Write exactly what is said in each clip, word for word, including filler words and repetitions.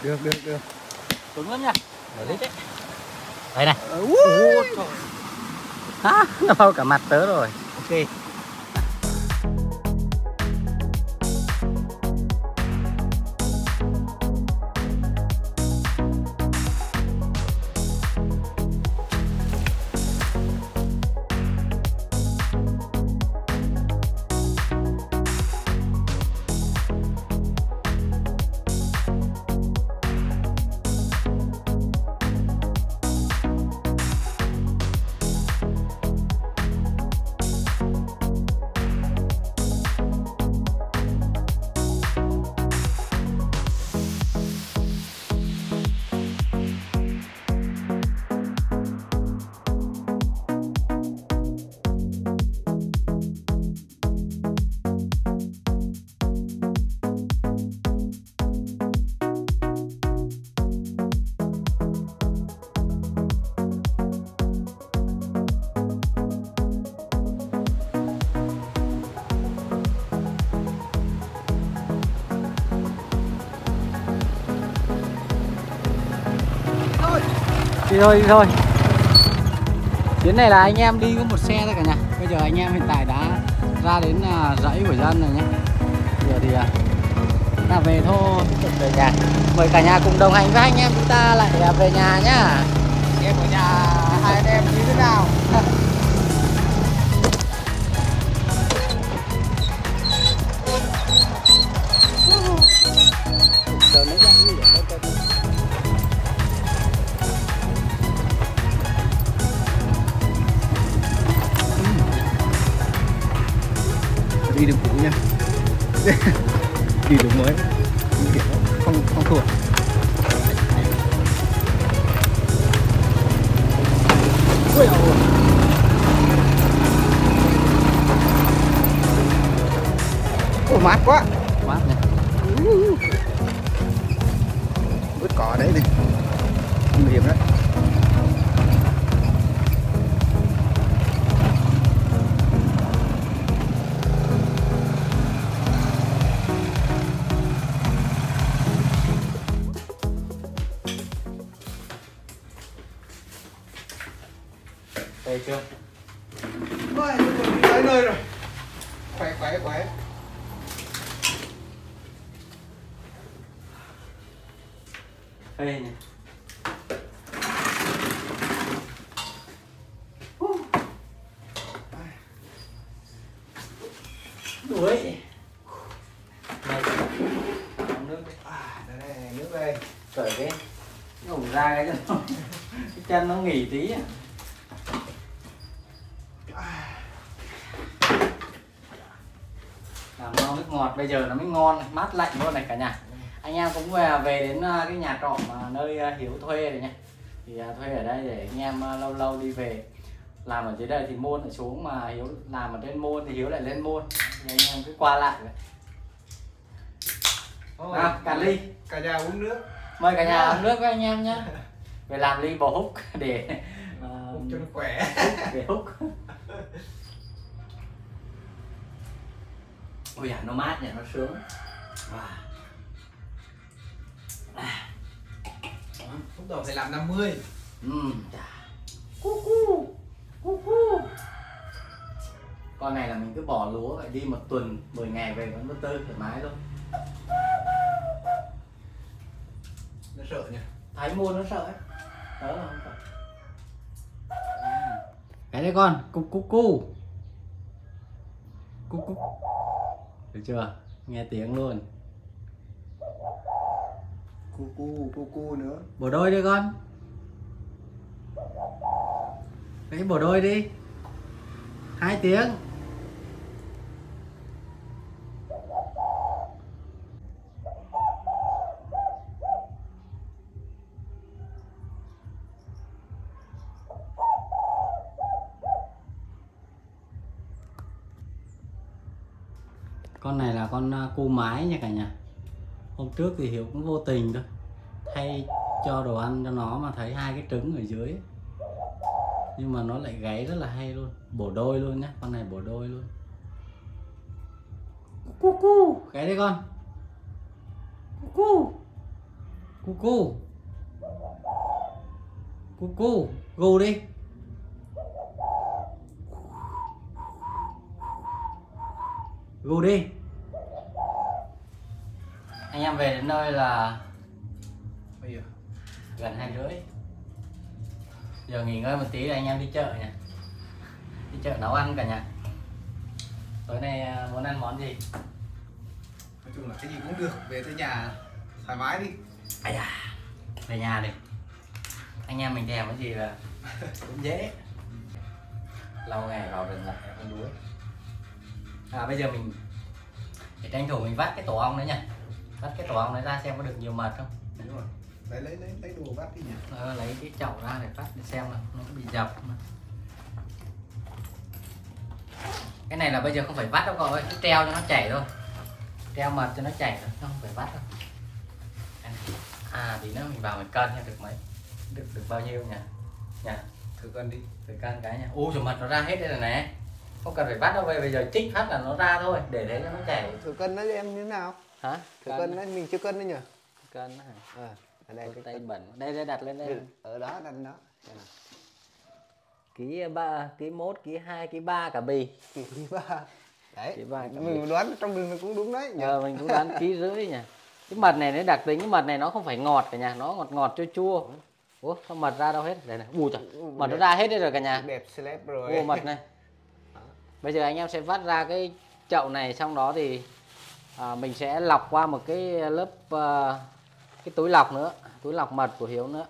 Được, được, được. Cứng lắm nha. Đấy. Đây này. Uh, Hả? Nó bao cả mặt tớ rồi. Ok. Đi thôi, đi thôi. Chuyến này là anh em đi có một xe thôi cả nhà. Bây giờ anh em hiện tại đã ra đến dãy của dân rồi nhé. Giờ thì là về thôi, về nhà. Mời cả nhà cùng đồng hành với anh em chúng ta lại về nhà nhá. em ở nhà hai anh em như thế nào? Đi đường cũ nha. Đi đường mới không không thuộc. Ui, ôi mát quá, mát nha. Vứt cỏ đấy đi, nguy hiểm đấy. Đây chưa? Ôi, tới nơi rồi. Khỏe khỏe khỏe. Đây này. Đuổi. Này. Nước đi. À, đây này, nước đây. Cởi cái ngủ ra cái chân cái chân nó nghỉ tí à. Làm ngon nước ngọt bây giờ nó mới ngon này, mát lạnh luôn này cả nhà. Anh em cũng về về đến cái nhà trọ mà nơi Hiếu thuê rồi nha. Thì thuê ở đây để anh em lâu lâu đi về. Làm ở dưới đây thì Môn lại xuống, mà Hiếu làm ở trên Môn thì Hiếu lại lên Môn. Thì anh em cứ qua lại vậy. Ôi, À, cả ly. Cả nhà uống nước. Mời cả nhà uống nước với anh em nhé. Về làm ly bò húc để uh, cho nó khỏe. để húc. Ôi à, nó mát nhỉ, nó sướng. Wow. À. Lúc đầu phải làm năm mươi. Uhm. Cu cu. Cu cu. Con này là mình cứ bỏ lúa vậy đi một tuần mười ngày về vẫn có tơi thoải mái luôn. Nó sợ nhỉ? Thấy mua nó sợ ấy. Tớ là không sợ. À. Cái đấy con, cu cu cu. Cu cu. Được chưa? Nghe tiếng luôn. Cu cu, cu cu nữa. Bổ đôi đi con. Cái bổ đôi đi. Hai tiếng. Con này là con cu mái nha cả nhà. Hôm trước thì Hiếu cũng vô tình thôi, thay cho đồ ăn cho nó mà thấy hai cái trứng ở dưới, nhưng mà nó lại gáy rất là hay luôn, bổ đôi luôn nhá, con này bổ đôi luôn. Cu cu, gáy đây con. Cu cu. Cu cu. Cu cu, gù đi. Gù đi. Anh em về đến nơi là bây giờ gần hai rưỡi. Giờ nghỉ ngơi một tí là anh em đi chợ nha. Đi chợ nấu ăn cả nhà. Tối nay muốn ăn món gì? nói chung là cái gì cũng được, về tới nhà thoải mái đi. Ây da, về nhà đi. Anh em mình thèm cái gì là cũng dễ. Lâu ngày vào rừng lại con đuối. À bây giờ mình để tranh thủ mình vắt cái tổ ong đấy nha. Vắt cái tổ ong đấy ra xem có được nhiều mật không. Đúng rồi. Lấy lấy lấy lấy đồ vắt đi nhỉ. Ờ, lấy cái chậu ra để vắt để xem là nó có bị dập mà. Cái này là bây giờ không phải vắt đâu cậu ơi, cứ treo cho nó chảy thôi. Treo mật cho nó chảy thôi, không phải vắt đâu. À tí nữa mình vào mình cân nha, được mấy, được được bao nhiêu nhỉ? Nha, Thử cân đi. thử cân cái nha. Ui trời, mật nó ra hết đây rồi này, không cần phải vắt đâu, bây giờ chích phát là nó ra thôi, để đấy cho nó chảy. Thử cân đấy em như thế nào? Hả? Thử cân đấy, mình chưa cân đấy nhỉ? Cân hả? À, ở đây cái Tay cân. bẩn, đây đây đặt lên đây. Ở đó, đặt đó. Đây nào. Ký ba, ký một, ký hai, ký ba cả bì. Ký ba. Đấy. Ký ba cả Mình bì. đoán trong rừng nó cũng đúng đấy nhỉ? Ờ, mình cũng đoán ký rưỡi nhỉ. Cái mật này nó đặc tính, cái mật này nó không phải ngọt cả nhà, nó ngọt ngọt chua chua. Ủa sao mật ra đâu hết? Đây này. Ui trời, mật nó ra hết đây rồi cả nhà. Đẹp celeb rồi. Ủa mật này. Bây giờ anh em sẽ vắt ra cái chậu này, xong đó thì à, mình sẽ lọc qua một cái lớp uh, cái túi lọc nữa, túi lọc mật của Hiếu nữa.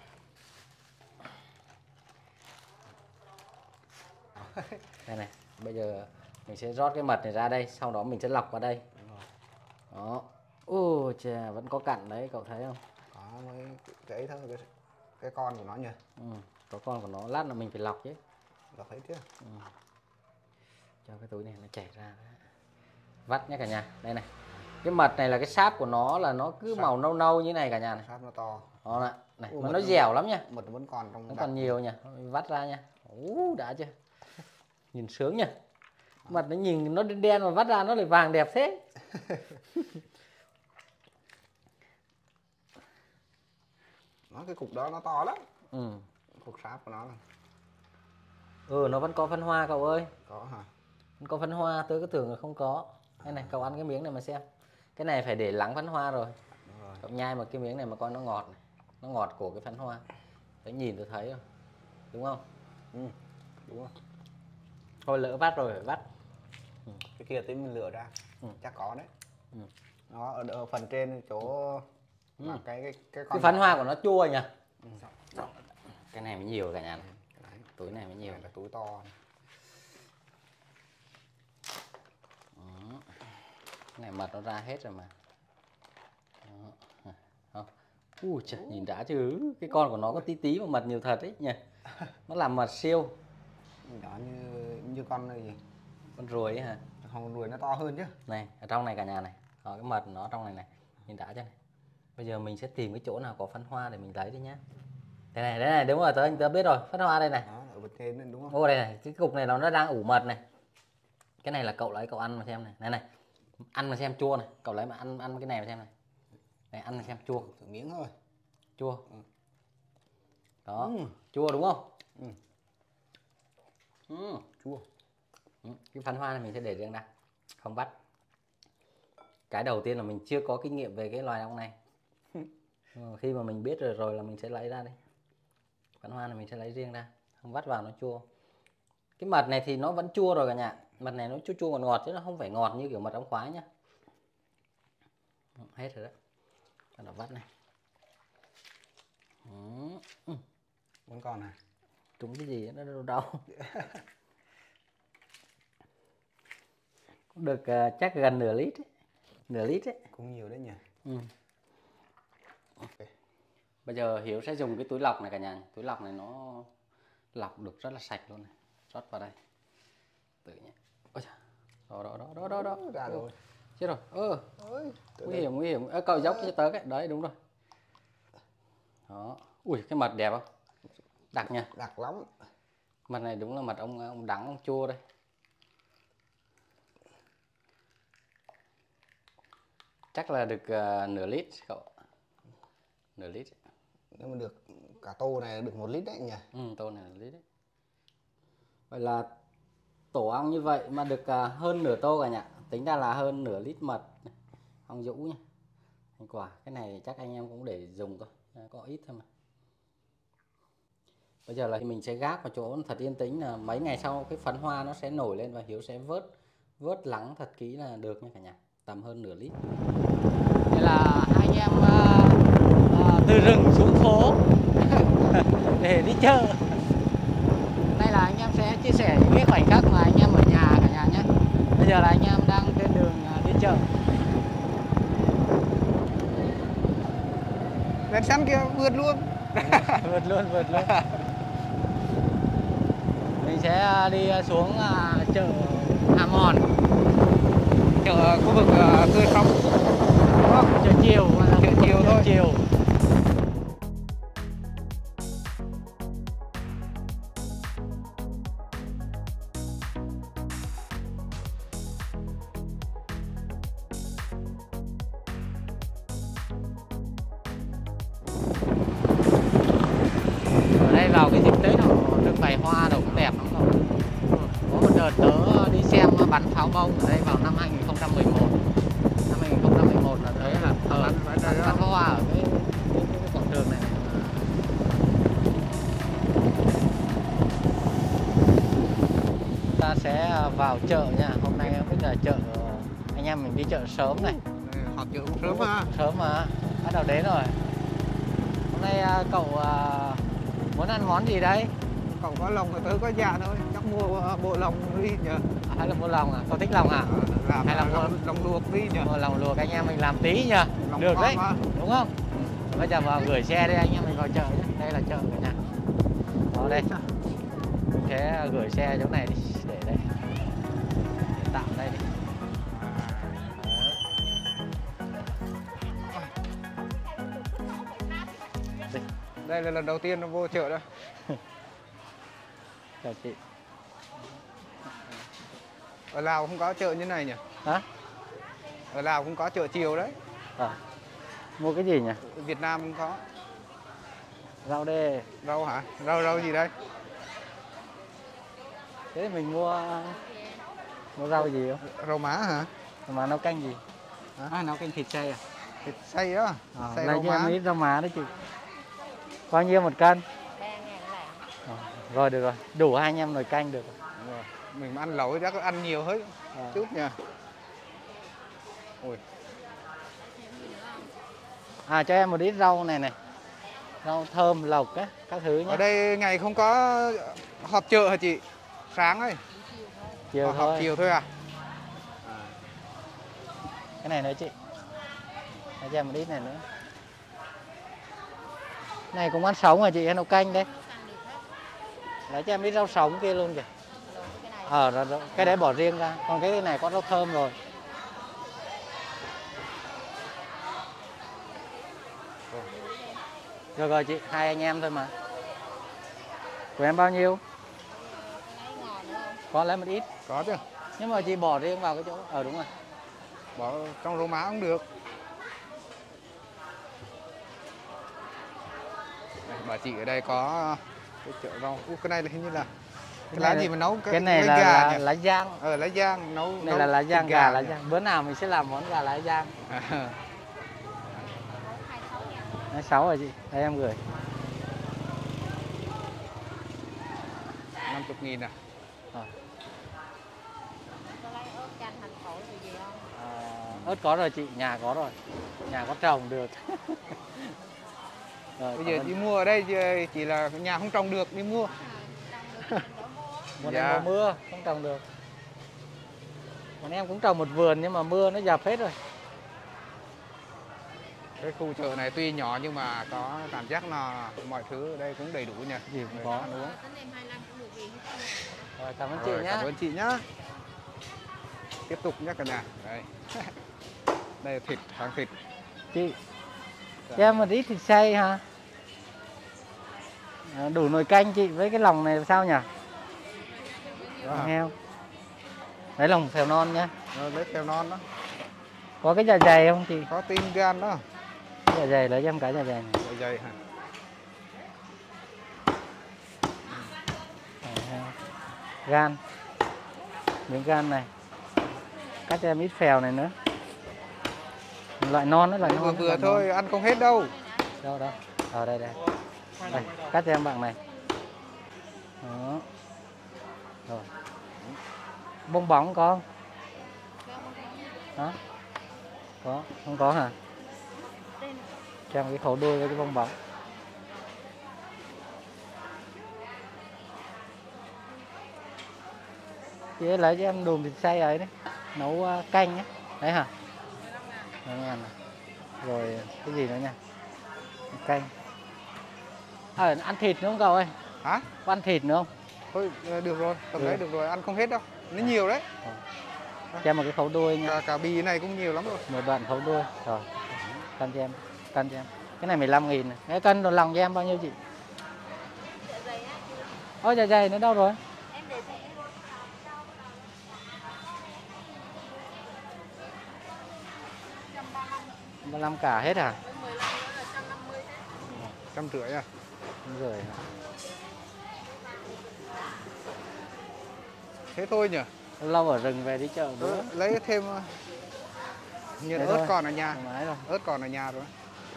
Đây này, bây giờ mình sẽ rót cái mật này ra đây, sau đó mình sẽ lọc vào đây. Đó. Ôi chà, vẫn có cặn đấy, cậu thấy không? Có mấy cái thôi, cái, cái con của nó nhỉ? Ừ, có con của nó, lát là mình phải lọc chứ. Lọc thấy chưa? Ừ. Cho cái túi này nó chảy ra. Vắt nhé cả nhà. Đây này. Cái mật này là cái sáp của nó là nó cứ Sáp. màu nâu nâu như này cả nhà này. Sáp nó to. Đó này, này. Ủa, mà mật nó nó- dẻo lắm nha. Mật vẫn còn trong Nó đặt. còn nhiều nha. Vắt ra nha. Ú, đã chưa? Nhìn sướng nhỉ. Mật nó nhìn nó đen đen mà vắt ra nó lại vàng đẹp thế. Nó cái cục đó nó to lắm. Ừ. Cục sáp của nó là Ừ, nó vẫn có phân hoa cậu ơi. có hả? Vẫn có phân hoa, tôi cứ tưởng là không có. Đây này, cậu ăn cái miếng này mà xem. Cái này phải để lắng phân hoa rồi. Đúng rồi. Cậu nhai một cái miếng này mà coi nó ngọt này. Nó ngọt của cái phân hoa. Đấy, nhìn tôi thấy rồi. Đúng không? Ừ, đúng rồi. Thôi lỡ vắt rồi phải vắt. Ừ. Cái kia tí mình lựa ra. Ừ. Chắc có đấy. Ừ. Nó ở, ở phần trên chỗ Ừ. mà cái cái cái con Cái phân nhỏ. hoa của nó chua nhỉ. Ừ. Cái này mới nhiều cả nhà này. Đấy. Túi này mới nhiều. Này là túi to này. Đó. Cái này mật nó ra hết rồi mà. Đó. Không. Ui trời, nhìn đã chứ. Cái con của nó có tí tí mà mật nhiều thật ấy nhỉ. Nó làm mật siêu. Nhỏ như như con này gì? Con ruồi ấy hả? Con ruồi nó to hơn chứ. Này, ở trong này cả nhà này. Đó, cái mật nó trong này này. Nhìn đã chưa này. Bây giờ mình sẽ tìm cái chỗ nào có phân hoa để mình lấy đi nhá. Đây này, đây này, đúng rồi, tớ anh tớ biết rồi. Phân hoa đây này. Đó, ở bên trên nên đúng không? Ô đây này, cái cục này nó đang ủ mật này. Cái này là cậu lấy cậu ăn mà xem này. Này này. Ăn mà xem chua này, cậu lấy mà ăn ăn cái này mà xem này. Này ăn mà xem chua. Thử miếng thôi. Chua. Ừ. Đó, Ừ. chua đúng không? Ừ. Ừ. Chua. Ừ. Cái phân hoa này mình sẽ để riêng ra, không bắt. Cái đầu tiên là mình chưa có kinh nghiệm về cái loài ong này. Ừ, khi mà mình biết rồi rồi là mình sẽ lấy ra đây. Phân hoa này mình sẽ lấy riêng ra, không vắt vào nó chua. Cái mật này thì nó vẫn chua rồi cả nhà. Mật này nó chua chua ngọt ngọt chứ nó không phải ngọt như kiểu mật ong khoái nhá. Ừ, hết rồi đó. Bắt đầu vắt này. Ừ. Vẫn còn này. Trúng cái gì nó đau đau. Cũng được uh, chắc gần nửa lít ấy. Nửa lít ấy. Cũng nhiều đấy nhỉ. Ừ. Ok. Bây giờ Hiếu sẽ dùng cái túi lọc này cả nhà. Túi lọc này nó lọc được rất là sạch luôn này. Rót vào đây. Tự nhé. Ôi trời. Đó đó đó đó đó đó. Ra rồi. Chết rồi. Ơ. Ôi, Nguy hiểm nguy hiểm. Ơ cậu dốc cho tớ cái. Đấy đúng rồi. Đó. Ui cái mật đẹp không? Đặc nha. Đặc lắm. Mật này đúng là mật ông ông đắng ông chua đây. Chắc là được uh, nửa lít cậu. nửa lít. Nếu mà được cả tô này được một lít đấy nhỉ? Ừ, tô này là lít đấy. Vậy là tổ ong như vậy mà được uh, hơn nửa tô cả nhà. Tính ra là hơn nửa lít mật ong dũ nhá. Thành quả cái này chắc anh em cũng để dùng thôi, có ít thôi mà. Bây giờ là mình sẽ gác vào chỗ thật yên tĩnh, là mấy ngày sau cái phấn hoa nó sẽ nổi lên và Hiếu sẽ vớt vớt lắng thật kỹ là được nha cả nhà. Tầm hơn nửa lít. Đây là hai anh em uh, uh, từ rừng xuống phố để đi chợ. Đây là anh em sẽ chia sẻ những cái khoảnh khắc mà anh em ở nhà cả nhà nhé. Bây giờ là anh em đang trên đường uh, đi chợ. Đèn xanh kia vượt luôn. vượt luôn vượt luôn. Mình sẽ đi xuống uh, chợ Hà Mòn, Chợ khu vực uh, Tươi Sống. Chợ chiều, chợ chiều thôi. Chiều. Ở đây vào cái dịp Tết nó trưng bày hoa đồ cũng đẹp lắm rồi. Có một đợt tớ đi xem bắn pháo bông ở đây vào năm hai nghìn không trăm mười một. Năm hai nghìn không trăm mười một là thấy là thờ bắn pháo hoa ở cái, cái, cái quảng trường này, này. Ta sẽ vào chợ nha. Hôm nay không biết là chợ anh em mình đi chợ sớm này. Họp chợ cũng sớm mà. Sớm mà. Bắt đầu đến rồi. Hôm nay cậu muốn ăn món gì đấy? Cậu có lòng thì tớ có dạ thôi, chắc mua bộ lòng đi nhờ. À, hay là mua lòng à? Cậu thích lòng à? Làm hay là mua lòng, lòng luộc đi nhờ. Mua lòng luộc anh em mình làm tí nhờ. Lòng được đấy, mà. đúng không? Bây giờ vào gửi xe đây, anh em mình vào chợ nhé. Đây là chợ cả nhà. Vào đây. Mình sẽ gửi xe chỗ này đi, để đây. Để tạm đây đi. Đây là lần đầu tiên nó vô chợ đây. Chào chị. Ở Lào không có chợ như này nhỉ? Hả? Ở Lào cũng có chợ chiều đấy. À, mua cái gì nhỉ? Ở Việt Nam cũng có. Rau đê. Rau hả? Rau rau gì đây? Thế thì mình mua mua rau gì không? Rau má hả? Mà nấu canh gì? Hả? À, nấu canh thịt xay à? Thịt xay á? À, xay lấy rau cho má. em ít rau má đấy chị. Bao nhiêu một cân? À, rồi được rồi, đủ hai anh em nồi canh được rồi. Mình mà ăn lẩu chắc ăn nhiều hết à. Chút nha. Ôi. À, cho em một ít rau này này, rau thơm, lộc á, các thứ nhé. Ở đây ngày không có họp chợ hả chị? Sáng ấy. Chiều họp thôi. Họp chiều thôi à? À. Cái này nữa chị. Để cho em một ít này nữa. Này cũng ăn sống hả chị hay nấu canh đấy? Lấy cho em ít rau sống kia luôn kìa. Ờ, à, cái đấy bỏ riêng ra. Còn cái này có rau thơm rồi. Rồi rồi chị, hai anh em thôi mà. Của em bao nhiêu? Có lấy một ít. Có chứ. Nhưng mà chị bỏ riêng vào cái chỗ. Ờ đúng rồi. Bỏ trong rau má cũng được. Đây, bà chị ở đây có cái chợ rau. Ủa, cái này là hình như là cái, cái lá gì mà nấu cái, cái này là, gà là lá giang. Ờ lá giang nấu. Này nấu là lá giang, gà, gà lá giang. Bữa nào mình sẽ làm món gà lá giang. À. hai sáu rồi chị. Đây em gửi. năm mươi nghìn à? À. À, ớt có rồi chị, nhà có rồi. Nhà có trồng được. Rồi, bây giờ ơn. Đi mua ở đây chỉ là nhà không trồng được, đi mua. Mùa dạ. này mùa mưa, không trồng được. Bọn em cũng trồng một vườn nhưng mà mưa nó dập hết rồi. Cái khu chợ này tuy nhỏ nhưng mà có cảm giác là mọi thứ ở đây cũng đầy đủ nhỉ. Gì cũng có. Ăn uống. Rồi, cảm ơn Rồi, chị nhé. Cảm ơn chị nhá. Tiếp tục nhé cả nhà. Đây. Đây là thịt, hàng thịt. Chị, cho em một ít thịt xay hả? À, đủ nồi canh chị, với cái lòng này sao nhỉ? Lòng heo. Lấy lòng phèo non nhá. Rồi lấy phèo non đó. Có cái dạ dày không chị? Có tim gan đó. Dạ dạ dày lấy cho em cái dạ dày này. Dạ dày hả? Gan, miếng gan này, cắt cho em ít phèo này nữa, loại non đó, loại non Vừa đó, vừa loại thôi, non. ăn không hết đâu. Đâu đâu, ở đây đây, đây cắt cho em bằng này, đó, rồi, bông bóng có không? Hả? Có, không có hả? Cho em cái khẩu đuôi với cái bông bóng. Chị ấy lấy cho em đùm thịt xay ấy đấy, nấu canh ấy, đấy hả? Đấy, này. Rồi cái gì nữa nha, canh. À, ăn thịt nữa không cậu ơi? Hả? Có ăn thịt nữa không? Thôi được rồi, tầm được. đấy được rồi, ăn không hết đâu. Nó nhiều đấy. Cho em một cái khẩu đuôi nha. Cả, cả bì này cũng nhiều lắm rồi. Một đoạn khẩu đuôi. Rồi, cân cho em, cân cho em. Cái này mười lăm nghìn này. Cái cân đồ lòng cho em bao nhiêu chị? Ôi dạ dày nó đâu rồi? ba lăm cả hết à? Trăm rưỡi à? Trăm rưỡi hả? Thế thôi nhỉ? Lâu ở rừng về đi chợ bữa. Ừ, lấy thêm nhiệt Thế ớt thôi. còn ở nhà. Thoải mái rồi. Ớt còn ở nhà rồi.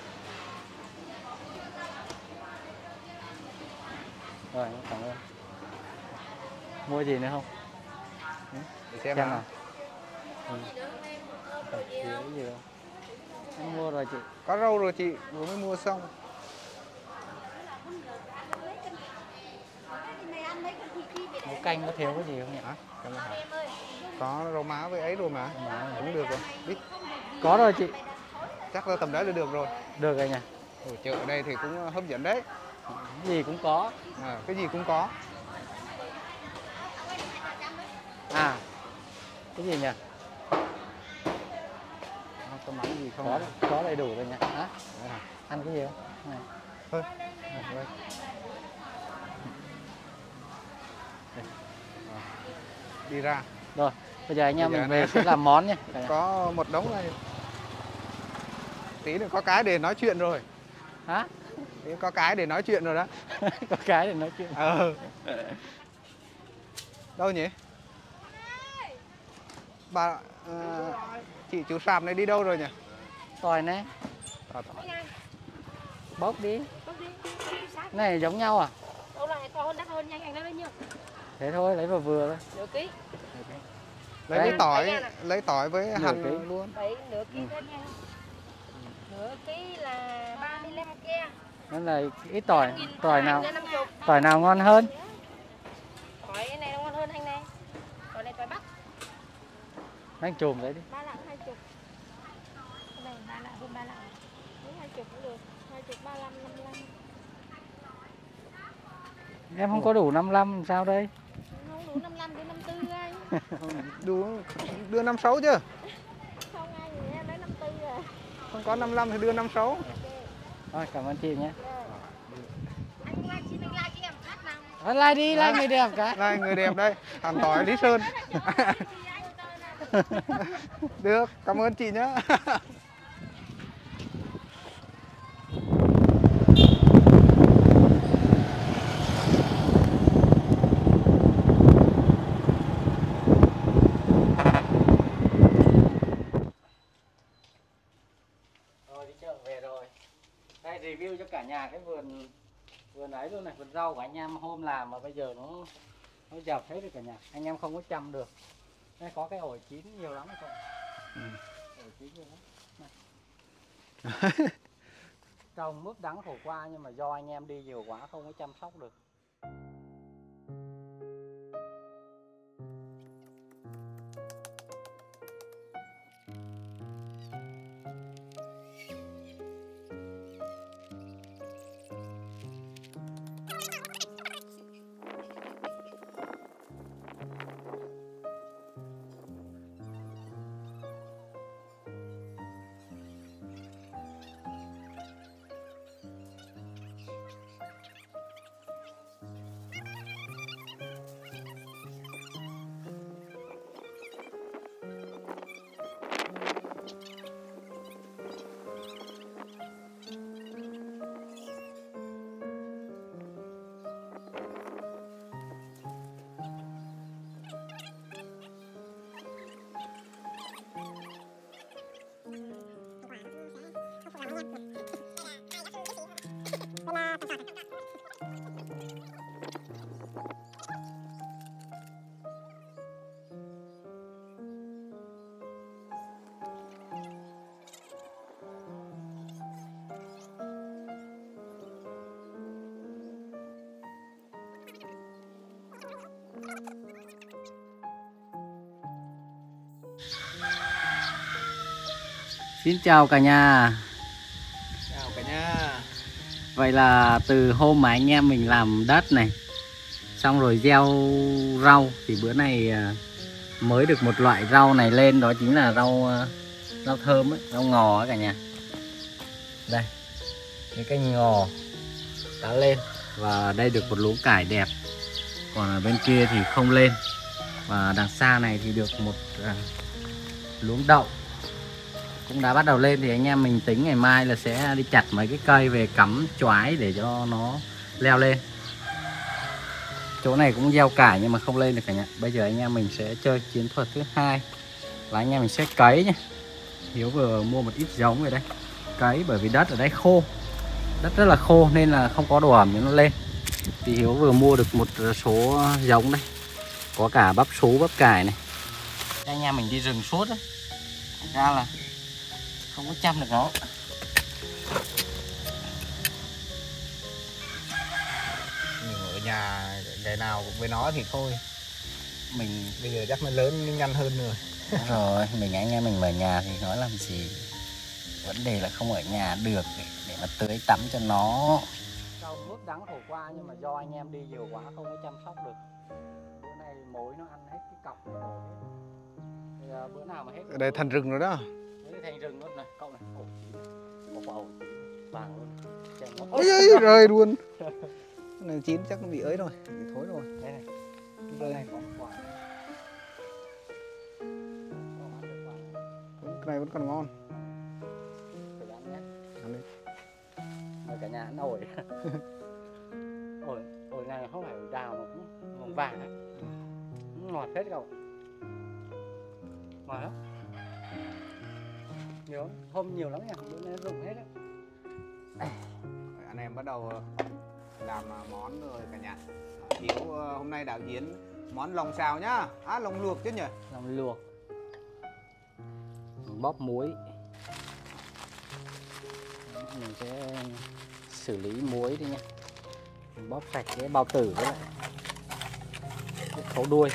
Rồi, cảm ơn. Mua gì nữa không? Ừ, để xem, Xem nào. nào. Ừ. Thiếu gì không? Em mua rồi chị. Có rau rồi chị, vừa mới mua xong. Nấu canh có thiếu cái gì không nhỉ? Hả? Cảm ơn hả? Có rau má với ấy rồi mà. Má Cũng được rồi. Biết. Có rồi chị. Chắc là tầm đấy là được rồi. Được rồi nhỉ. Ở chợ ở đây thì cũng hấp dẫn đấy. Cái gì cũng có. À, cái gì cũng có. À, cái gì nhỉ? À, có mắm gì không? Có, có đầy đủ rồi nhỉ. Hả? Đấy hả? Ăn cái gì không? Này. Thôi. À, đây. À, đi ra. Rồi, bây giờ anh em Bây giờ mình về này- sẽ làm món nhé. Có một đống này. Tí nữa có cái để nói chuyện rồi. Hả? Tí có cái để nói chuyện rồi đó. Có cái để nói chuyện. Ờ. Đâu nhỉ? Bà ờ, chị chú sạp này đi đâu rồi nhỉ? Tỏi này, À, tỏi. bốc đi. Bốc đi. Cái này giống nhau à? Đâu lại to hơn, đắt hơn, nhanh anh lấy bao nhiêu? Thế thôi, lấy vừa vừa thôi. Nửa ký. Lấy Đây. cái tỏi, Đây à. lấy tỏi với Nửa hành ký. luôn. Đấy, nửa ký Ừ. lên nha. Nửa ký là ba mươi lăm kia. Nên là ít tỏi, tỏi nào, năm chục. tỏi nào ngon hơn? Tỏi cái này nó ngon hơn anh này. Tỏi này tỏi Bắc. Anh chùm đấy đi. Ba lạng hai chục. Cái này ba lạng hơn ba lạng. Nếu hai chục cũng được. Hai chục ba lăm năm lăm. Em không có đủ năm mươi lăm sao đây? Không đủ năm lăm đến năm tư anh. Đủ đưa năm sáu chứ. Không anh thì em lấy năm tư rồi. Không có năm lăm thì đưa năm sáu. Thôi, cảm ơn chị nhé. Anh like chị mình like cho em hát nào. Ờ, like đi, like người đẹp cái. Đây người đẹp đây, hàn tỏi Lý Sơn. Được, cảm ơn chị nhé. Rồi đi chợ về rồi. Đây review cho cả nhà cái vườn vườn ấy luôn này, vườn rau của anh em hôm làm mà bây giờ nó nó dập hết rồi cả nhà. Anh em không có chăm được. Đây có cái ổi chín nhiều lắm rồi. Ừ. Ổi chín nhiều lắm. Này. Trồng mướp đắng khổ qua nhưng mà do anh em đi nhiều quá không có chăm sóc được. Xin chào cả nhà. Chào cả nhà. Vậy là từ hôm mà anh em mình làm đất này xong rồi gieo rau thì bữa này mới được một loại rau này lên, đó chính là rau rau thơm ấy, rau ngò ấy cả nhà. Đây, cái cành ngò đã lên và đây được một luống cải đẹp. Còn ở bên kia thì không lên. Và đằng xa này thì được một à, luống đậu cũng đã bắt đầu lên. Thì anh em mình tính ngày mai là sẽ đi chặt mấy cái cây về cắm choái để cho nó leo lên. Chỗ này cũng gieo cải nhưng mà không lên được cả nhà. Bây giờ anh em mình sẽ chơi chiến thuật thứ hai là anh em mình sẽ cấy nhé. Hiếu vừa mua một ít giống về đây cấy, bởi vì đất ở đây khô, đất rất là khô nên là không có độ ẩm cho nó lên. Thì Hiếu vừa mua được một số giống đây, có cả bắp sú, bắp cải này. Anh em mình đi rừng suốt á, thành ra là không có chăm được nó. Mình ở nhà ngày nào cũng với nó thì thôi. Mình Bây giờ chắc nó lớn nhanh hơn rồi. đúng rồi, mình anh em mình ở nhà thì nói làm gì. Vấn đề là không ở nhà được để, để mà tưới tắm cho nó. Sau nước đắng thổ qua nhưng mà do anh em đi nhiều quá không có chăm sóc được. Bữa nay mối nó ăn hết cái cọc này rồi. Thì, uh, bữa nào mà hết Ở đây thành rừng rồi đó. Đấy, thành rừng luôn này, cậu này, ổi chín này. Có quả ổi chín vàng luôn. Ôi ơi, rơi luôn. Cái này chín chắc nó bị ới rồi, bị thối rồi. Đây này, Rơi. này có quả. Cái này vẫn còn ngon. Thử ăn nhé. Ăn đi. Mời cả nhà ăn ổi. Ổi, ổi này không phải ổi đào mà cũng màu vàng ấy. Ngọt hết cậu. Ngọt lắm. Nhiều, hôm nhiều lắm nha, bữa nay rụng hết á. Anh em bắt đầu làm món rồi cả nhà. Hiếu hôm nay đạo diễn món lòng xào nhá. À, lòng luộc chứ nhỉ? Lòng luộc. Mình bóp muối. Mình sẽ xử lý muối đi nha. Mình bóp sạch cái bao tử với lại cái khấu đuôi.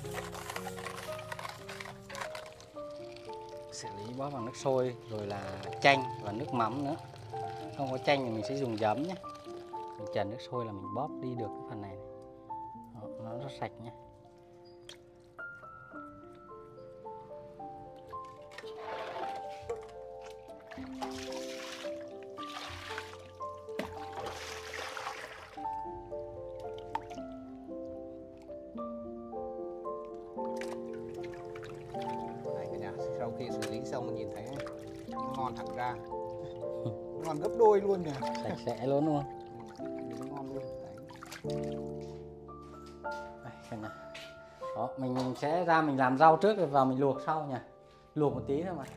Xử lý bóp bằng nước sôi rồi là chanh và nước mắm nữa. Không có chanh thì mình sẽ dùng giấm nhé. Mình trần nước sôi là mình bóp đi được cái phần này, này. Đó, nó rất sạch nhé. Này cả nhà, sau khi xử lý xong nhìn thấy nó ngon hẳn ra. Ngon gấp đôi luôn nhỉ. Sạch sẽ luôn luôn. Nó ngon luôn. Đấy. Đây, xem nào. Đó, mình sẽ ra mình làm rau trước rồi vào mình luộc sau nha. Luộc một tí thôi mà.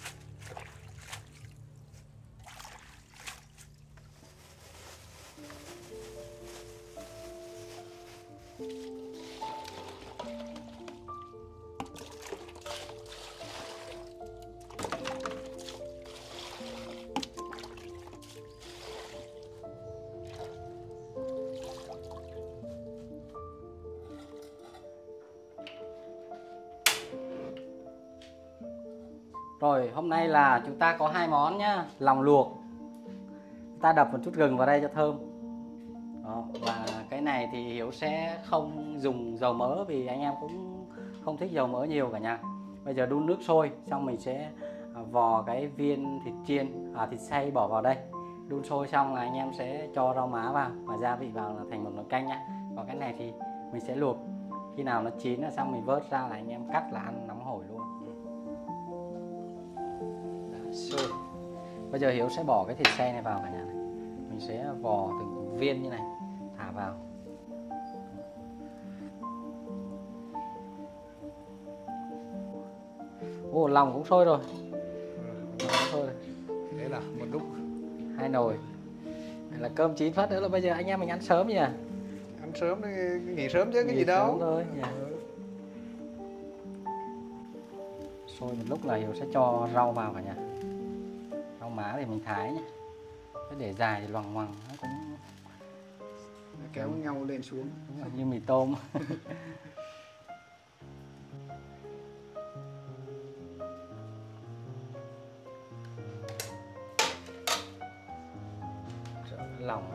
Rồi, hôm nay là chúng ta có hai món nhá, lòng luộc. Ta đập một chút gừng vào đây cho thơm. Đó, và cái này thì Hiếu sẽ không dùng dầu mỡ vì anh em cũng không thích dầu mỡ nhiều cả nhà. Bây giờ đun nước sôi, xong mình sẽ vò cái viên thịt chiên, à, thịt xay bỏ vào đây. Đun sôi xong là anh em sẽ cho rau má vào và gia vị vào là thành một nồi canh nhá. Còn cái này thì mình sẽ luộc. Khi nào nó chín là xong mình vớt ra là anh em cắt là ăn nóng hổi luôn. Sôi. Bây giờ Hiếu sẽ bỏ cái thịt xay này vào cả nhà này. Mình sẽ vò từng viên như này, thả vào. Ồ, lòng cũng sôi rồi. Lòng cũng sôi rồi. Đấy là một lúc. Hai nồi. Đây là cơm chín phát nữa là bây giờ anh em mình ăn sớm nhỉ? Ăn sớm thì nghỉ sớm chứ cái Nghỉ gì đâu. sớm thôi nhỉ. Sôi một lúc là Hiếu sẽ cho rau vào cả nhà. Rau má thì mình thái nhé. Cái để dài thì loằng ngoằng nó cũng kéo nhau lên xuống như mì tôm. lòng.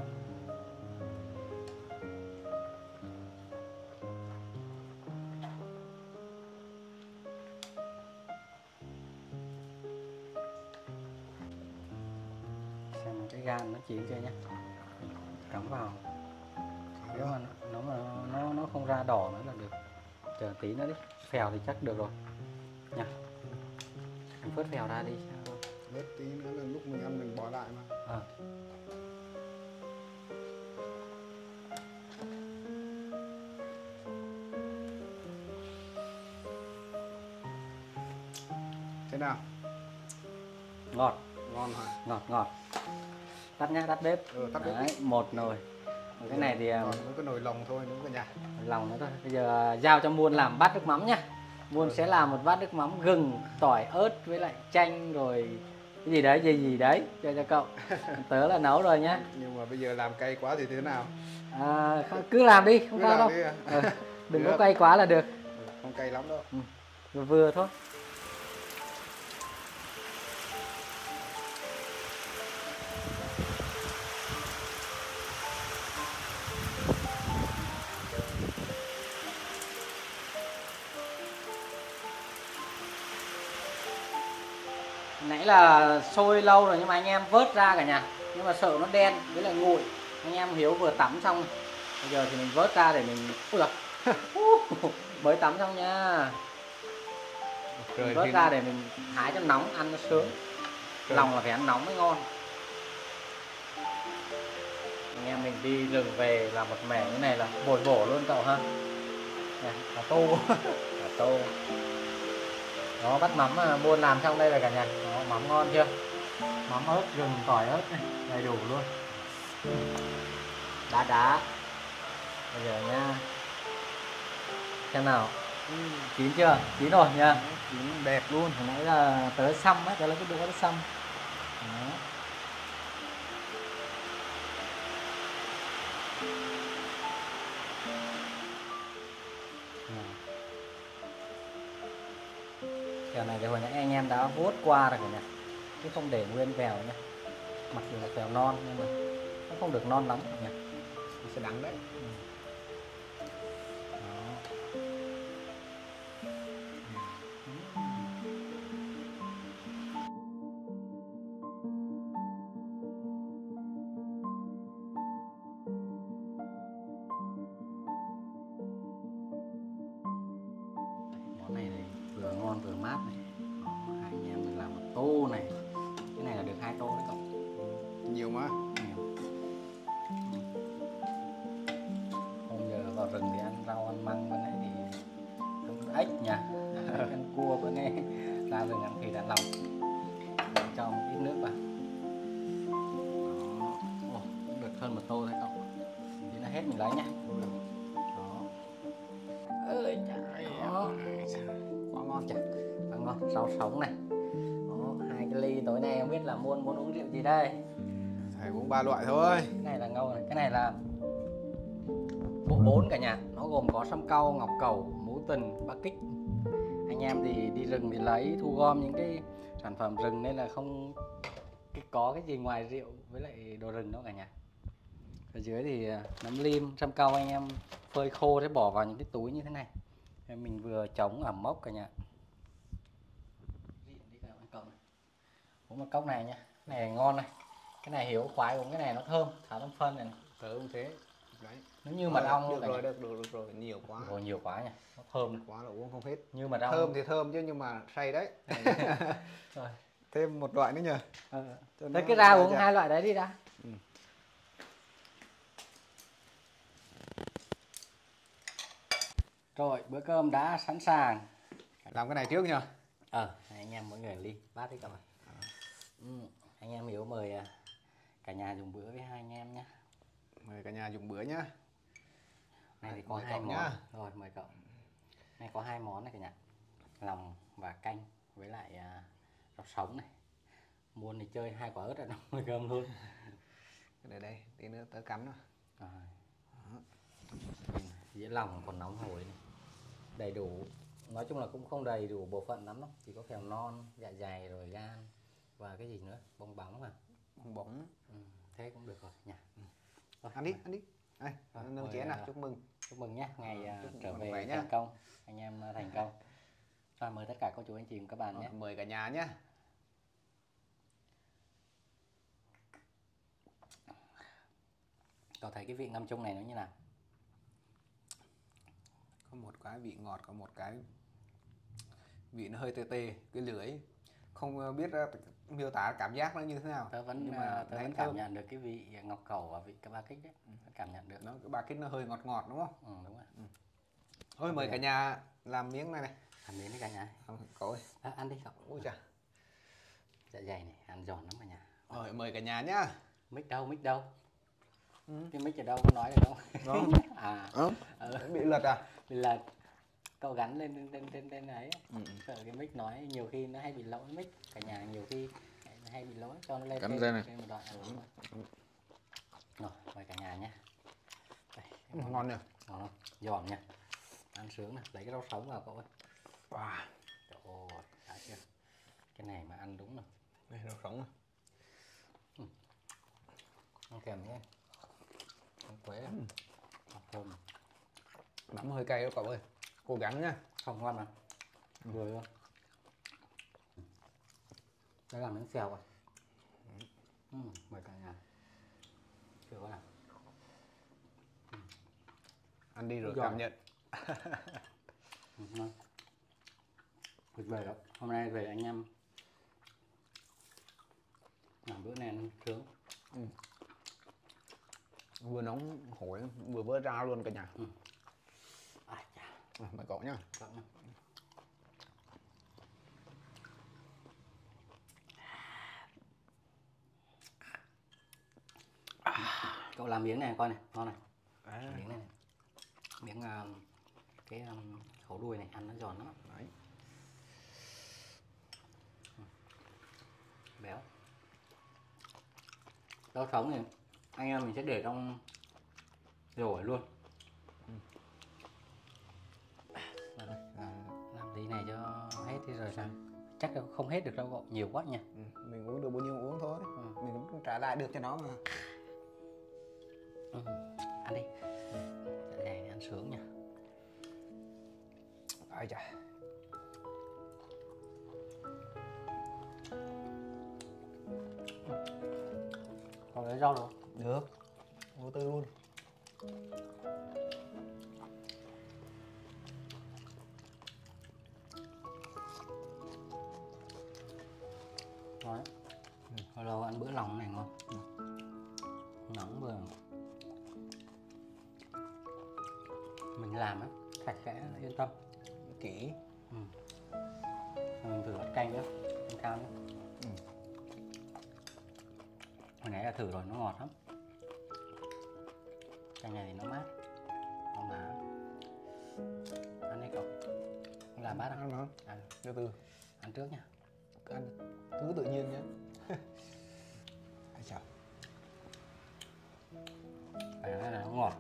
Xem cái gan nó chín chưa nhé, cắm vào. Nếu mà nó mà nó nó không ra đỏ nữa là được, chờ tí nữa đi. Phèo thì chắc được rồi nha. Mình vớt phèo ra đi. Vớt tí nữa là lúc mình ăn mình bỏ lại mà. À. Thế nào? Ngọt, Ngon hả? ngọt ngọt. Tắt nhá, tắt bếp. Ừ, tắt bếp. Đấy, một nồi. Cái này thì còn với cái nồi lòng thôi đúng cả nhà. lòng nữa thôi. Bây giờ giao cho Muôn làm bát nước mắm nhá. Muôn sẽ làm một bát nước mắm gừng, tỏi, ớt với lại chanh rồi cái gì đấy, gì gì đấy cho cho cậu. Tớ là nấu rồi nhá. Nhưng mà bây giờ làm cay quá thì thế nào? À, cứ làm đi, không Cứ sao làm đâu. đi à? Ừ, đừng Được. có cay quá là được. Không cay lắm đâu. Ừ, vừa vừa thôi. Nãy là sôi lâu rồi nhưng mà anh em vớt ra cả nhà, nhưng mà sợ nó đen với lại nguội. Anh em Hiếu vừa tắm xong, bây giờ thì mình vớt ra để mình ui giời. Mới tắm xong nha. Rồi Mình vớt thì ra để mình hái cho nóng ăn nó sướng. Rồi. Lòng là phải ăn nóng mới ngon. Anh em mình đi rừng về làm một mẻ như này là bồi bổ luôn cậu ha. Này, cá tô, cá tô. Đó, bắt mắm mà Muôn làm xong đây rồi cả nhà. Đó, mắm ngon chưa? Mắm ớt, gừng, tỏi ớt này, đầy đủ luôn. Đá đá. Bây giờ nha. Xem nào. ừ, Chín chưa? Chín rồi nha. chín đẹp luôn. Hồi nãy là tớ xăm ấy, tớ lấy cái đũa nó xăm. Đó. Phèo này thì hồi nãy anh em đã vuốt qua rồi cả nhà, chứ không để nguyên phèo nha. Mặc dù là phèo non nhưng mà nó không được non lắm cả nhà. Nó sẽ đắng đấy. Ừ. Đó. Món này thì vừa ngon vừa mát này. Đó, hai anh em mình làm một tô này. Cái này là được hai tô đấy cậu. Nhiều mà. Nhiều. Hôm giờ vào rừng thì ăn rau ăn măng, bữa nay thì ăn ếch nha. Ăn cua, bữa nay ra rừng ăn thịt ăn lòng. Cho một ít nước vào. Đó. Ồ, cũng được hơn một tô thôi cậu. Thì nó hết mình lấy nhá. Đó. Ơi trời. Đó. Quá ngon chả. Quá ngon, rau sống này. Đó, hai cái ly tối nay không biết là Muôn muốn uống rượu gì đây. Phải uống ba loại thôi. Cái này là ngâu này, cái này là bộ bốn cả nhà. Nó gồm có sâm cau, ngọc cầu, mú tình, ba kích. Anh em thì đi rừng thì lấy thu gom những cái sản phẩm rừng nên là không có cái gì ngoài rượu với lại đồ rừng đâu cả nhà. Ở dưới thì nấm lim, sâm cau anh em phơi khô để bỏ vào những cái túi như thế này. Mình vừa chống ẩm mốc cả nhà. Uống một cốc này nha, cái này ngon này. Cái này Hiếu khoái uống cái này nó thơm, thả trong phân này, này. Tớ cũng thế. Đấy. Nó như mật ong được luôn. Rồi, được rồi, được rồi, nhiều quá. Rồi nhiều quá nha, nó thơm này. Quá là uống không hết. Như mật ong. Thơm thì thơm chứ nhưng mà say đấy. Rồi. Thêm một loại nữa nhờ. Ờ. Thế Thế cứ ra uống chả. hai loại đấy đi đã. Ừ. Rồi, bữa cơm đã sẵn sàng. Làm cái này trước nhờ. Ờ, anh em mỗi người ly, bát đi cậu ơi. Ừ, anh em Hiếu mời cả nhà dùng bữa với hai anh em nhé. Mời cả nhà dùng bữa nhá. Này thì có Mời hai cậu món. nhá. Rồi, mời cậu. Này có hai món này cả nhà. Lòng và canh với lại uh, rau sống này. Muôn thì chơi hai quả ớt ở trong cơm luôn. Để đây, tí nữa tớ cắn rồi. Rồi. Dĩa lòng còn nóng hổi này. Đầy đủ. Nói chung là cũng không đầy đủ bộ phận lắm đâu. Chỉ có phèo non, dạ dày rồi gan và cái gì nữa, bong bóng mà. Bong bóng. Ừ, thế cũng được rồi nha. ăn đi ăn đi. Đây, Rồi, nâng mời, chén nào, à, chúc mừng. Chúc mừng nhé, ngày à, Chúc trở mừng về khỏe thành nhá. công, anh em à, thành công. Rồi, mời tất cả cô chú anh chị và các bạn nhé. Ờ, mời cả nhà nhé. Cậu thấy cái vị ngâm chung này nó như nào? Có một cái vị ngọt, có một cái vị nó hơi tê tê cái lưỡi, không biết uh, miêu tả cảm giác nó như thế nào. Tớ vẫn Nhưng à, mà tớ thấy vẫn cảm thơm. nhận được cái vị ngọc cầu và vị cái ba kích đấy, vẫn cảm nhận được. Nó cái ba kích nó hơi ngọt ngọt đúng không? Ừ, đúng rồi. Ừ. Thôi mời cả nhà làm miếng này này. Ăn miếng đi cả nhà. Không, cậu ơi. À, ăn đi cậu. Ôi chà. Dạ dày này, ăn giòn lắm cả nhà. Rồi mời cả nhà nhá. Mic đâu, mic đâu? Ừ. Cái mic ở đâu, có nói được không? Đó. À, Ừ. Bị lật à? vì là cậu gắn lên lên lên lên ấy, Ừ. sợ cái mic nói nhiều khi nó hay bị lỗi mic, cả nhà nhiều khi nó hay bị lỗi cho nó lên Cắm trên, ra này. trên một đoạn. Ừ, đúng rồi. Rồi, mời cả nhà nhé. Đây, Ừ, ngon nhỉ. ngon không? Giòn nha, ăn sướng này, lấy cái rau sống vào cậu ơi. Wow. Trời ơi, đã chưa? Cái này mà ăn đúng rồi. Đây rau sống này. Ừ. Ăn kèm nhé. Ăn quế. Ừ. Thơm. Mắm hơi cay đó cậu ơi. Cố gắng nhá. Không ngon mà. Vừa luôn. Đây là miếng xèo rồi. Ừ, mời cả nhà. Chưa có nào. Ừ. Ăn đi rồi Giòn. cảm nhận. Ừ, ngon. Tuyệt vời đó. Hôm nay về anh em làm bữa này ăn sướng. Ừ. Vừa nóng hổi vừa vỡ ra luôn cả nhà. Ừ. À, chà. À, mời cậu nhá. Cậu nhá. Cậu làm miếng này coi này, ngon này. À. Miếng này, này. Miếng uh, cái um, khẩu đuôi này ăn nó giòn lắm. Đấy. Ừ. Béo. Rau sống thì anh em mình sẽ để trong rồi luôn. Ừ. Làm, làm tí này cho hết đi rồi sao? Chắc không hết được đâu cậu, nhiều quá nha. Ừ. Mình uống được bao nhiêu uống thôi. Ừ. Mình cũng trả lại được cho nó mà. Ừ. Ăn đi. Dạ dày ăn sướng nha. Ai chà. Còn lấy rau đâu? Được. Vô tư luôn. Ngon đấy. Ừ. Hồi lâu ăn bữa lòng này ngon. Ừ. Nóng vừa. Mình làm á, sạch sẽ, yên tâm. Kỹ. Ừ. Mình thử bát canh nhá, canh cao nhá. Ừ. Hồi nãy là thử rồi, nó ngọt lắm. Canh này thì nó mát, không đá. Ăn đi cậu. Không làm bát Ăn không? không? À, Từ từ. ăn trước nha. Cứ ăn cứ tự nhiên nhé. Ai chà. Phải nói là nó ngọt.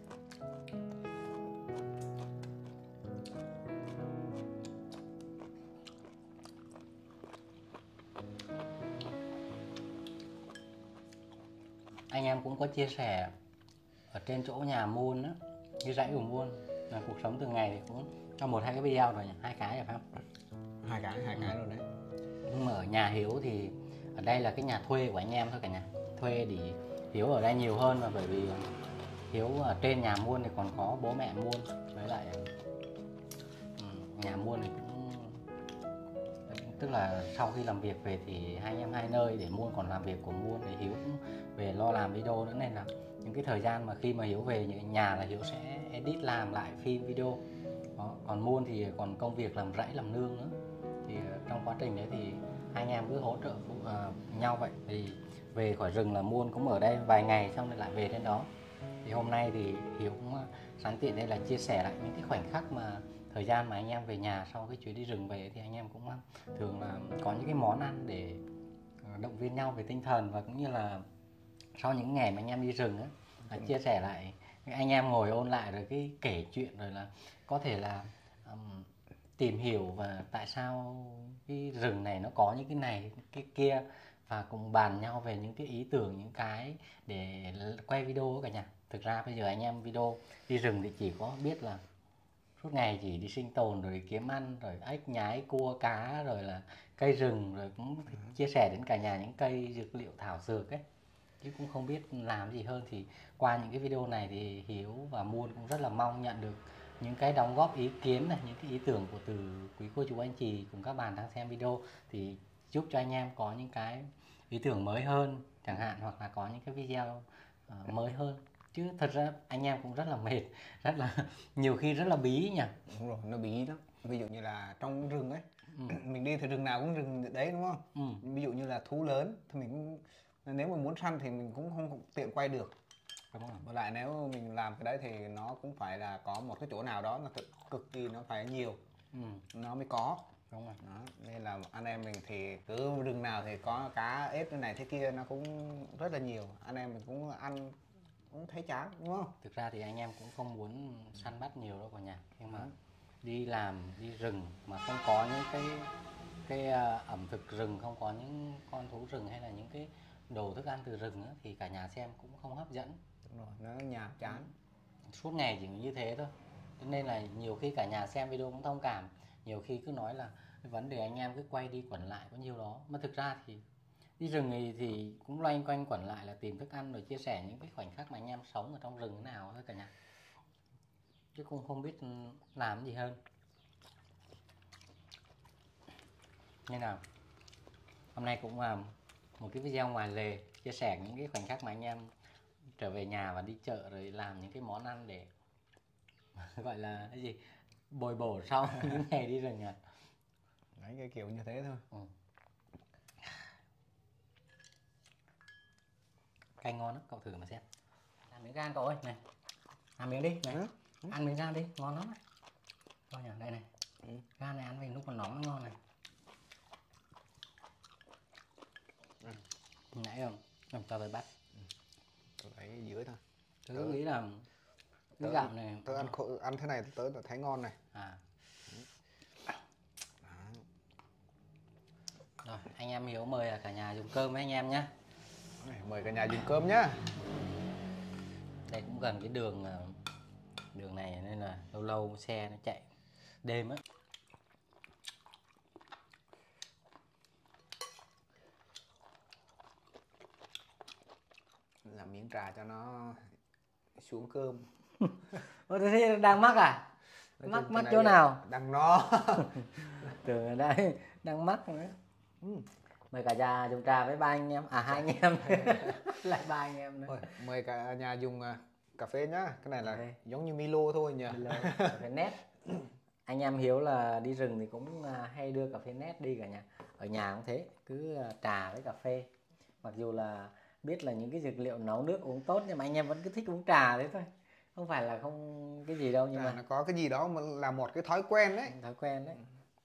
Anh em cũng có chia sẻ ở trên chỗ nhà Muôn á, cái dãy của Muôn là cuộc sống thường ngày thì cũng cho một hai cái video rồi nhỉ, hai cái rồi phải không? Hai cái, hai cái rồi đấy. Nhưng mà ở nhà Hiếu thì ở đây là cái nhà thuê của anh em thôi cả nhà. Thuê thì Hiếu ở đây nhiều hơn, mà bởi vì Hiếu ở trên nhà Muôn thì còn có bố mẹ Muôn, với lại nhà Muôn thì cũng tức là sau khi làm việc về thì hai anh em hai nơi, để Muôn còn làm việc của Muôn thì Hiếu cũng về lo làm video nữa, nên là những cái thời gian mà khi mà Hiếu về nhà là Hiếu sẽ edit làm lại phim video. Đó. Còn Muôn thì còn công việc làm rẫy làm nương nữa, thì trong quá trình đấy thì hai anh em cứ hỗ trợ uh, nhau vậy. Thì về khỏi rừng là Muôn cũng ở đây vài ngày xong rồi lại về đến đó. Thì hôm nay thì Hiếu cũng sáng tiện đây là chia sẻ lại những cái khoảnh khắc mà thời gian mà anh em về nhà sau cái chuyến đi rừng về, thì anh em cũng thường là có những cái món ăn để động viên nhau về tinh thần, và cũng như là sau những ngày mà anh em đi rừng á, là chia sẻ lại, anh em ngồi ôn lại rồi cái kể chuyện, rồi là có thể là um, tìm hiểu và tại sao cái rừng này nó có những cái này cái kia, và cùng bàn nhau về những cái ý tưởng, những cái để quay video cả nhà. Thực ra bây giờ anh em video đi rừng thì chỉ có biết là suốt ngày chỉ đi sinh tồn rồi kiếm ăn, rồi ếch nhái cua cá, rồi là cây rừng, rồi cũng chia sẻ đến cả nhà những cây dược liệu thảo dược ấy, chứ cũng không biết làm gì hơn. Thì qua những cái video này thì Hiếu và Muôn cũng rất là mong nhận được những cái đóng góp ý kiến này, những cái ý tưởng của từ quý cô chú anh chị cùng các bạn đang xem video, thì giúp cho anh em có những cái ý tưởng mới hơn chẳng hạn, hoặc là có những cái video uh, mới hơn. Chứ thật ra anh em cũng rất là mệt, rất là nhiều khi rất là bí nhỉ. Đúng rồi, nó bí lắm. Ví dụ như là trong rừng ấy, ừ. mình đi thì rừng nào cũng rừng đấy đúng không? Ừ. Ví dụ như là thú lớn thì mình cũng, nếu mà muốn săn thì mình cũng không tiện quay được. Đúng rồi. Và lại nếu mình làm cái đấy thì nó cũng phải là có một cái chỗ nào đó nó cực, cực kỳ nó phải nhiều, ừ. nó mới có. Đúng rồi. Đó. Nên là anh em mình thì cứ rừng nào thì có cá ếch thế này thế kia nó cũng rất là nhiều, anh em mình cũng ăn cũng thấy chán đúng không? Thực ra thì anh em cũng không muốn săn bắt nhiều đâu cả nhà, nhưng mà đi làm đi rừng mà không có những cái cái ẩm thực rừng, không có những con thú rừng hay là những cái đồ thức ăn từ rừng ấy, thì cả nhà xem cũng không hấp dẫn. Đúng rồi, nó nhàm chán, suốt ngày chỉ như thế thôi. Cho nên là nhiều khi cả nhà xem video cũng thông cảm, nhiều khi cứ nói là cái vấn đề anh em cứ quay đi quẩn lại có nhiêu đó, mà thực ra thì đi rừng thì, thì cũng loanh quanh quẩn lại là tìm thức ăn, rồi chia sẻ những cái khoảnh khắc mà anh em sống ở trong rừng thế nào thôi cả nhà, chứ cũng không biết làm gì hơn. Nên là hôm nay cũng là một cái video ngoài lề, chia sẻ những cái khoảnh khắc mà anh em trở về nhà và đi chợ rồi làm những cái món ăn để gọi là cái gì, bồi bổ sau những ngày đi rừng à. Đấy, cái kiểu như thế thôi. Ừ. Canh ngon lắm, cậu thử mà xem. Ăn miếng gan cậu ơi, này. Ăn miếng đi, này. Ừ. Ừ. Ăn miếng gan đi, ngon lắm này. Thôi nhỉ, đây này. Ừ. Gan này ăn mình lúc còn nóng nó ngon này. Ừ. Nãy không? Không cho tôi bắt. Ừ. Tôi thấy dưới thôi. Tôi nghĩ là cái gạo này tôi ăn khô, ăn thế này tôi thấy ngon này. À. Rồi, anh em Hiếu mời cả nhà dùng cơm với anh em nhé. Mời cả nhà dùng cơm nhá. Đây cũng gần cái đường đường này nên là lâu lâu xe nó chạy đêm á. Làm miếng trà cho nó xuống cơm. Ôi thế đang mắc à? Mắc mắc chỗ nào? Đang no. Tưởng ở đây đang mắc nữa. Ừ. Mời cả nhà dùng trà với ba anh em, à hai anh em. Lại ba anh em nữa. Ôi, mời cả nhà dùng cà phê nhá. Cái này là okay. Giống như Milo thôi nhỉ. Milo, cà phê nét. Anh em Hiếu là đi rừng thì cũng hay đưa cà phê nét đi cả nhà. Ở nhà cũng thế, cứ trà với cà phê. Mặc dù là biết là những cái dược liệu nấu nước uống tốt, nhưng mà anh em vẫn cứ thích uống trà đấy thôi. Không phải là không cái gì đâu, nhưng trà mà nó có cái gì đó mà là một cái thói quen đấy. Thói quen đấy.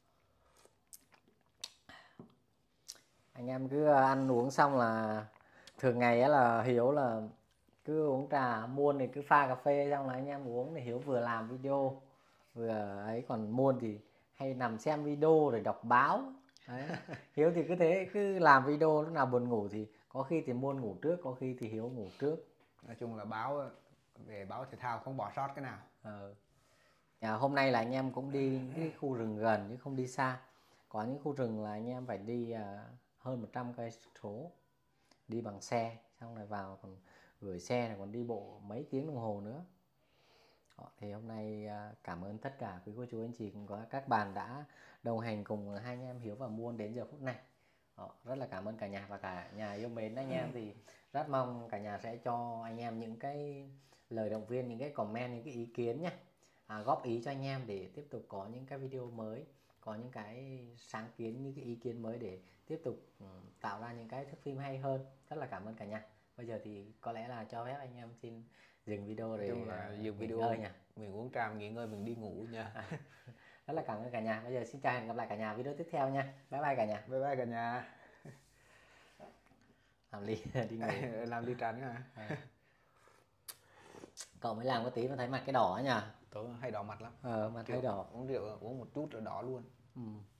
Anh em cứ ăn uống xong là thường ngày á là Hiếu là cứ uống trà, Muôn thì cứ pha cà phê xong là anh em uống, thì Hiếu vừa làm video vừa ấy, còn Muôn thì hay nằm xem video rồi đọc báo đấy. Hiếu thì cứ thế, cứ làm video, lúc nào buồn ngủ thì có khi thì Muôn ngủ trước, có khi thì Hiếu ngủ trước. Nói chung là báo về báo thể thao không bỏ sót cái nào. Ờ. À, hôm nay là anh em cũng đi cái khu rừng gần chứ không đi xa. Có những khu rừng là anh em phải đi uh, hơn một trăm cây số, đi bằng xe, xong rồi vào còn gửi xe này, còn đi bộ mấy tiếng đồng hồ nữa. Đó, thì hôm nay uh, cảm ơn tất cả quý cô chú anh chị cùng có các bạn đã đồng hành cùng hai anh em Hiếu và Muôn đến giờ phút này. Đó, rất là cảm ơn cả nhà và cả nhà yêu mến anh em. Thì rất mong cả nhà sẽ cho anh em những cái lời động viên, những cái comment, những cái ý kiến nhé. À, góp ý cho anh em để tiếp tục có những cái video mới, có những cái sáng kiến, những cái ý kiến mới để tiếp tục um, tạo ra những cái thước phim hay hơn. Rất là cảm ơn cả nhà. Bây giờ thì có lẽ là cho phép anh em xin dừng video để dừng video nghỉ ngơi nha. Mình uống trà, nghỉ ngơi, mình đi ngủ nha. À, rất là cảm ơn cả nhà. Bây giờ xin chào, hẹn gặp lại cả nhà video tiếp theo nha. Bye bye cả nhà. Bye bye cả nhà. Làm ly đi ngủ. Làm ly trà nữa hả? À. Cậu mới làm có tí mà thấy mặt cái đỏ nhỉ? Tớ hay đỏ mặt lắm. Ờ, mặt thấy đỏ. Uống rượu uống một chút rồi đỏ luôn. Ừ.